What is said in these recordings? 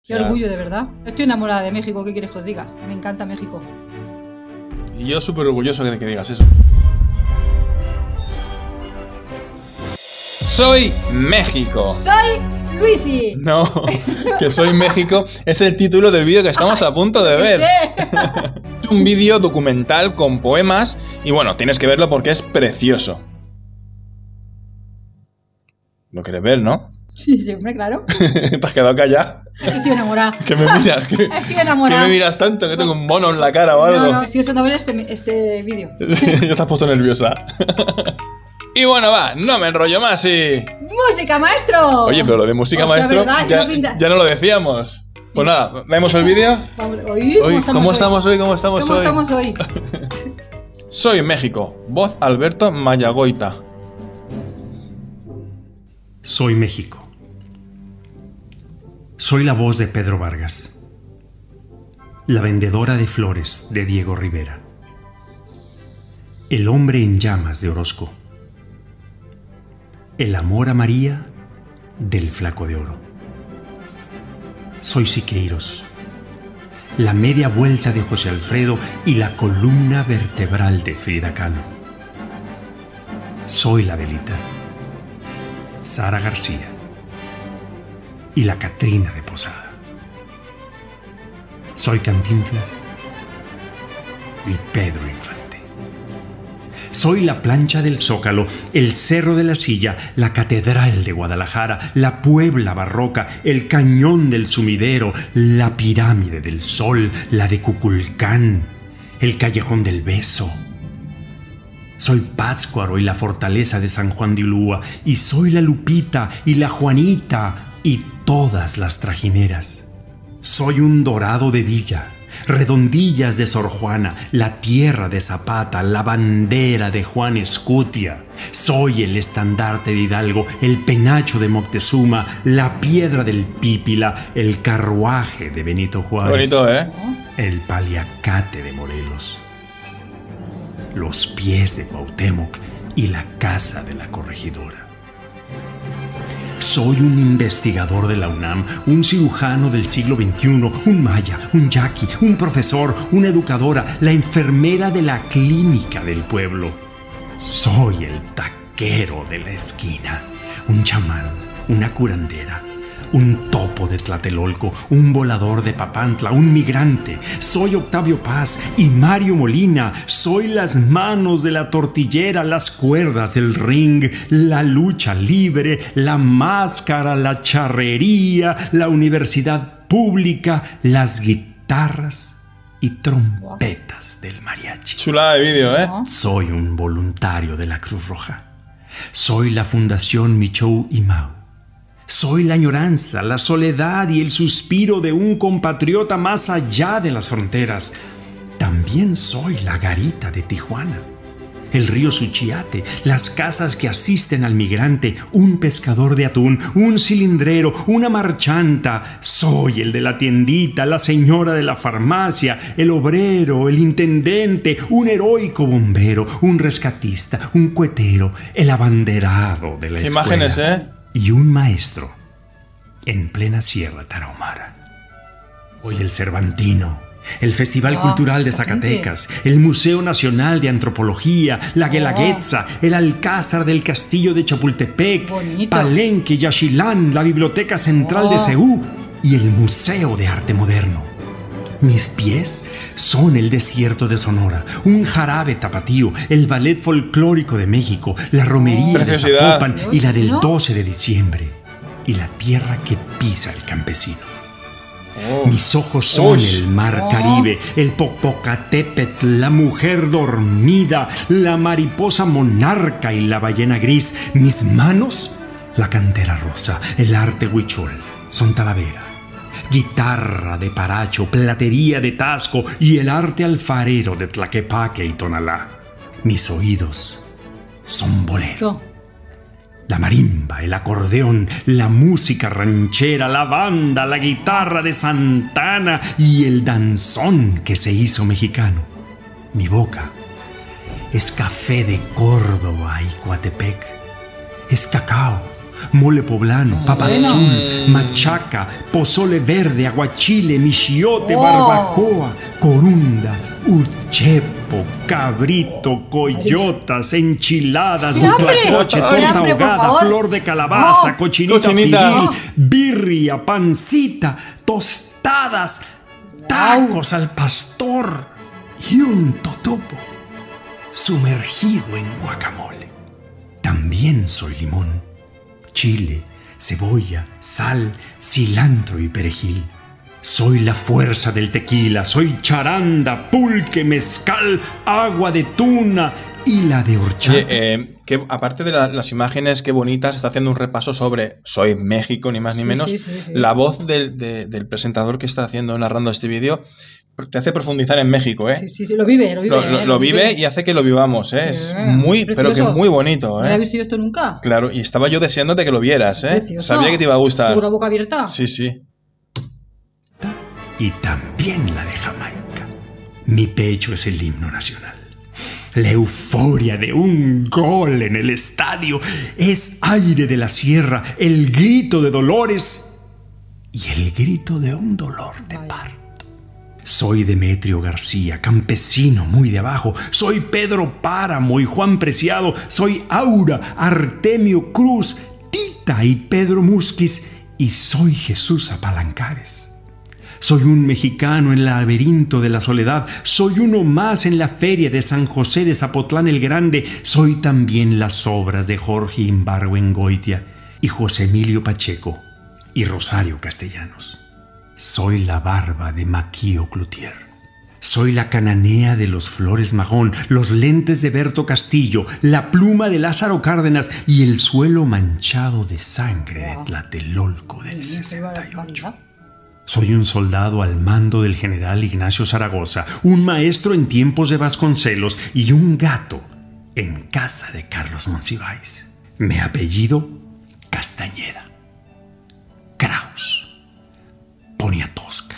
Qué orgullo, de verdad. Estoy enamorada de México, ¿qué quieres que os diga? Me encanta México. Y yo súper orgulloso de que digas eso. Soy México. ¡Soy Luisi! No, que soy México es el título del vídeo que estamos a punto de ver. Es un vídeo documental con poemas y bueno, tienes que verlo porque es precioso. ¿Lo quieres ver, no? Sí, siempre, claro. ¿Te has quedado callada? Es que estoy enamorada. ¿Qué me miras? Estoy enamorada. ¿Qué me miras tanto? ¿Que tengo un mono en la cara o algo? No, estoy deseando ver este vídeo. Ya te has puesto nerviosa. Y bueno, va, no me enrollo más y... ¡Música, maestro! Oye, pero lo de música, hostia, maestro, ¿verdad? ya no lo decíamos. Pues nada, ¿vemos el vídeo? ¿Cómo estamos hoy? ¿Cómo estamos hoy? Soy México. Voz Alberto Mayagoita. Soy México. Soy la voz de Pedro Vargas. La vendedora de flores de Diego Rivera. El hombre en llamas de Orozco. El amor a María del Flaco de Oro. Soy Siqueiros. La media vuelta de José Alfredo y la columna vertebral de Frida Kahlo. Soy la Adelita. Sara García y la Catrina de Posada. Soy Cantinflas y Pedro Infante. Soy la plancha del Zócalo, el Cerro de la Silla, la Catedral de Guadalajara, la Puebla barroca, el Cañón del Sumidero, la Pirámide del Sol, la de Cuculcán, el Callejón del Beso. Soy Pátzcuaro y la fortaleza de San Juan de Ulúa, y soy la Lupita y la Juanita y todas las trajineras. Soy un dorado de Villa, Redondillas de Sor Juana, la tierra de Zapata, la bandera de Juan Escutia. Soy el estandarte de Hidalgo, el penacho de Moctezuma, la piedra del Pípila, el carruaje de Benito Juárez. Bonito, ¿eh? El paliacate de Morelos, los pies de Cuauhtémoc y la casa de la corregidora. Soy un investigador de la UNAM, un cirujano del siglo XXI, un maya, un yaqui, un profesor, una educadora, la enfermera de la clínica del pueblo. Soy el taquero de la esquina, un chamán, una curandera, un topo de Tlatelolco, un volador de Papantla, un migrante. Soy Octavio Paz y Mario Molina. Soy las manos de la tortillera, las cuerdas del ring, la lucha libre, la máscara, la charrería, la universidad pública, las guitarras y trompetas del mariachi. Chulada de vídeo, ¿eh? Soy un voluntario de la Cruz Roja. Soy la Fundación Michoud y Mau. Soy la añoranza, la soledad y el suspiro de un compatriota más allá de las fronteras. También soy la garita de Tijuana, el río Suchiate, las casas que asisten al migrante, un pescador de atún, un cilindrero, una marchanta. Soy el de la tiendita, la señora de la farmacia, el obrero, el intendente, un heroico bombero, un rescatista, un cuetero, el abanderado de la escuela. Imágenes, ¿eh? Y un maestro en plena Sierra Tarahumara. Hoy el Cervantino, el Festival Cultural de Zacatecas, el Museo Nacional de Antropología, la Guelaguetza, el Alcázar del Castillo de Chapultepec, Palenque, Yaxchilán, la Biblioteca Central de Ceú y el Museo de Arte Moderno. Mis pies son el desierto de Sonora, un jarabe tapatío, el ballet folclórico de México, la romería de Zapopan y la del 12 de diciembre, y la tierra que pisa el campesino. Mis ojos son el mar Caribe, el Popocatépetl, la mujer dormida, la mariposa monarca y la ballena gris. Mis manos, la cantera rosa, el arte huichol, son Talavera, guitarra de Paracho, platería de Tasco y el arte alfarero de Tlaquepaque y Tonalá. Mis oídos son bolero, la marimba, el acordeón, la música ranchera, la banda, la guitarra de Santana y el danzón que se hizo mexicano. Mi boca es café de Córdoba y Coatepec, es cacao, mole poblano, papa azul, machaca, pozole verde, aguachile, michiote, barbacoa, corunda, uchepo, cabrito, coyotas, enchiladas, huitlacoche, torta ahogada, flor de calabaza, cochinita pibil, birria, pancita, tostadas, tacos al pastor y un totopo sumergido en guacamole. También soy limón, chile, cebolla, sal, cilantro y perejil. Soy la fuerza del tequila, soy charanda, pulque, mezcal, agua de tuna y la de horchata. Oye, que aparte de las imágenes, qué bonitas, está haciendo un repaso sobre Soy México, ni más ni menos. Sí. La voz del presentador que está haciendo, narrando este vídeo, te hace profundizar en México, ¿eh? Sí, lo vive. Lo vive y hace que lo vivamos, ¿eh? Sí, es muy, pero que muy bonito, ¿eh? ¿No habéis visto esto nunca? Claro, y estaba yo deseándote que lo vieras, ¿eh? Precioso. Sabía que te iba a gustar. ¿Con la boca abierta? Sí. Y también la de Jamaica. Mi pecho es el himno nacional. La euforia de un gol en el estadio es aire de la sierra, el grito de Dolores y el grito de un dolor de parto. Soy Demetrio García, campesino muy de abajo. Soy Pedro Páramo y Juan Preciado. Soy Aura, Artemio Cruz, Tita y Pedro Musquiz. Y soy Jesús Apalancares. Soy un mexicano en el laberinto de la soledad. Soy uno más en la feria de San José de Zapotlán el Grande. Soy también las obras de Jorge Imbargüengoitia y José Emilio Pacheco y Rosario Castellanos. Soy la barba de Maquio Cloutier. Soy la cananea de los Flores Magón, los lentes de Berto Castillo, la pluma de Lázaro Cárdenas y el suelo manchado de sangre de Tlatelolco del 68. Soy un soldado al mando del general Ignacio Zaragoza, un maestro en tiempos de Vasconcelos y un gato en casa de Carlos Monsiváis. Me apellido Castañeda, Kraus, Poniatowska,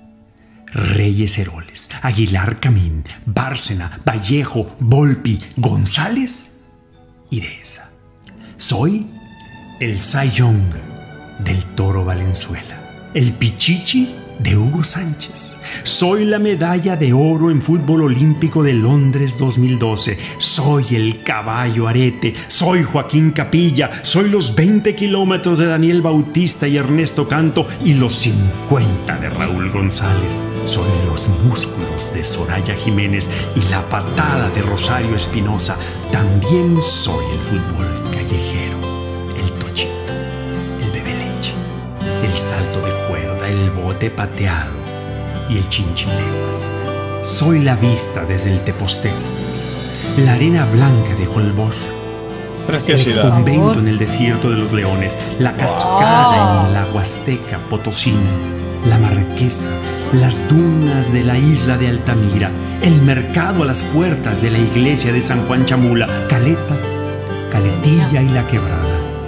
Reyes Heroles, Aguilar Camín, Bárcena, Vallejo, Volpi, González y Dehesa. Soy el Cy Young del Toro Valenzuela, el Pichichi de Hugo Sánchez. Soy la medalla de oro en fútbol olímpico de Londres 2012. Soy el caballo arete. Soy Joaquín Capilla. Soy los 20 kilómetros de Daniel Bautista y Ernesto Canto y los 50 de Raúl González. Soy los músculos de Soraya Jiménez y la patada de Rosario Espinosa. También soy el fútbol callejero, el tochito, el bebe leche, el salto de cuerda, el bote pateado y el chinchileguas. Soy la vista desde el Teposteco, la arena blanca de Holbox, el exconvento en el desierto de los Leones, la cascada en la Huasteca Potosina, la Marquesa, las dunas de la isla de Altamira, el mercado a las puertas de la iglesia de San Juan Chamula, Caleta, Caletilla y La Quebrada.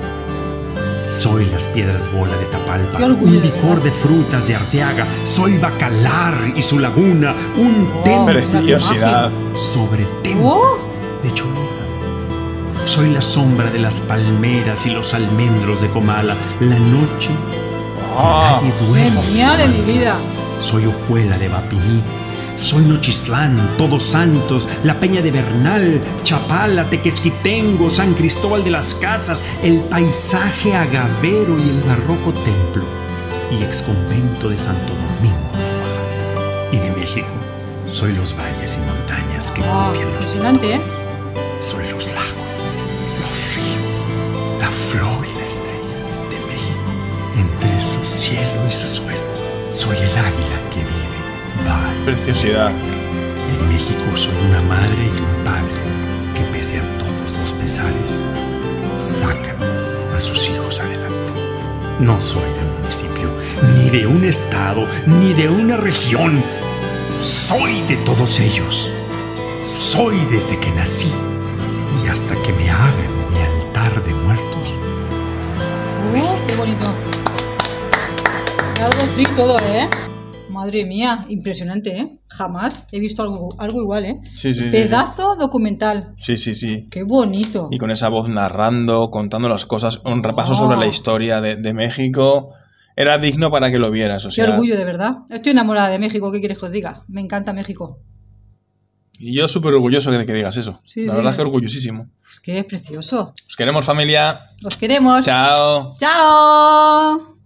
Soy las piedras bola de Tapalpa, un licor de frutas de Arteaga. Soy Bacalar y su laguna, un templo sobre templo de Cholula. Soy la sombra de las palmeras y los almendros de Comala, la noche que nadie duerme. Mía de mi vida. Soy Ojuela de Bapini. Soy Nochistlán, Todos Santos, la Peña de Bernal, Chapala, Tequesquitengo, San Cristóbal de las Casas, el paisaje agavero y el barroco templo, y exconvento de Santo Domingo de Oaxaca. Y de México, soy los valles y montañas que copian los impresionante, Soy los lagos, los ríos, la flor y la estrella de México, entre su cielo y su suelo. Soy el águila que vive. Preciosidad. En México soy una madre y un padre que, pese a todos los pesares, sacan a sus hijos adelante. No soy de un municipio, ni de un estado, ni de una región. Soy de todos ellos. Soy desde que nací y hasta que me hagan mi altar de muertos. ¡Qué bonito! Me ha dado frío todo, ¿eh? Madre mía, impresionante, ¿eh? Jamás he visto algo igual, ¿eh? Sí, sí. Pedazo documental. Sí, sí, sí. Qué bonito. Y con esa voz narrando, contando las cosas, un repaso sobre la historia de México. Era digno para que lo vieras, o sea. Qué orgullo, de verdad. Estoy enamorada de México, ¿qué quieres que os diga? Me encanta México. Y yo súper orgulloso de que digas eso. Sí, la verdad es que orgullosísimo. Es que es precioso. Os queremos, familia. Os queremos. Chao. Chao.